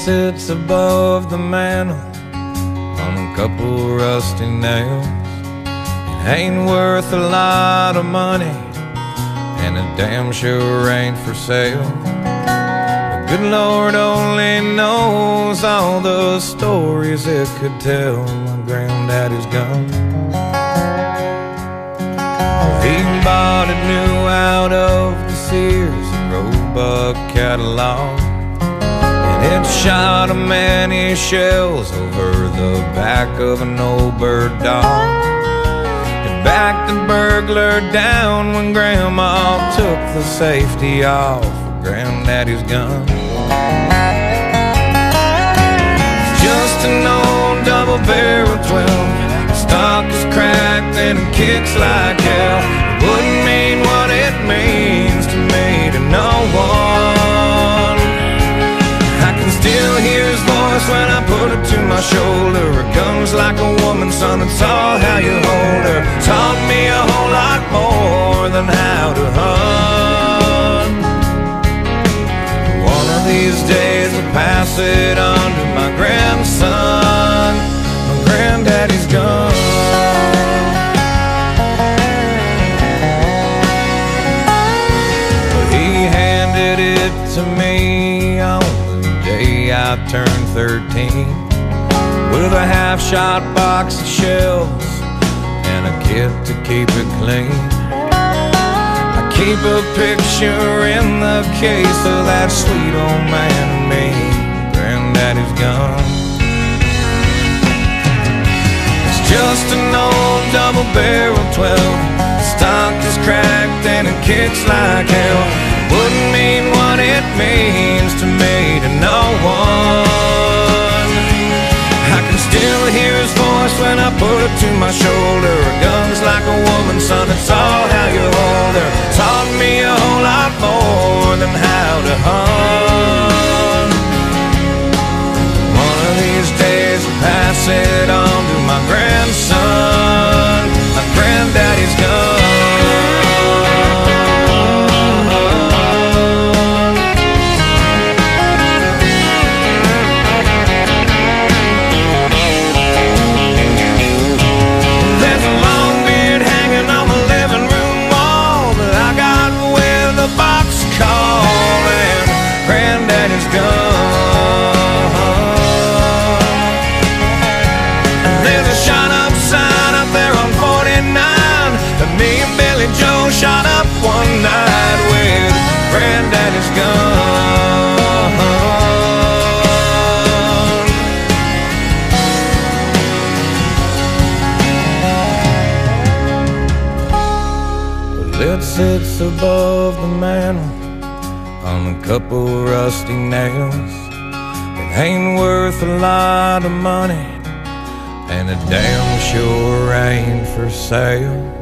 sits above the mantel on a couple rusty nails. It ain't worth a lot of money, and it damn sure ain't for sale. The good Lord only knows all the stories it could tell. My granddaddy's gun, he bought it new out of the Sears and Roebuck catalog, and it shot many shells over the back of an old bird dog. It backed the burglar down when Grandma took the safety off of Granddaddy's gun. It's just an old double-barrel 12. Stock is cracked and it kicks like hell. It wouldn't mean what it means to me to no one. I can still hear his voice when I put it to my shoulder. Her gun's like a woman, son, it's all how you hold her. Taught me a whole lot more than how to hunt. One of these days I'll pass it on to my grandson, my granddaddy's gun. But he handed it to me on the day I turned 13, with a half-shot box of shells and a kit to keep it clean. I keep a picture in the case of that sweet old man and me, Granddaddy's gun. It's just an old double-barrel 12. The stock is cracked and it kicks like hell. Wouldn't mean what it means to me to no one. I can still hear his voice when I put it to my shoulder. A gun's like a woman, son, it's all how you hold her. Taught me a whole lot more than how to hunt. One of these days I'll pass it on to my grandson, my granddaddy's gun. Shot up one night with Granddaddy's gun. Well, it sits above the mantel on a couple rusty nails. It ain't worth a lot of money, and it damn sure ain't for sale.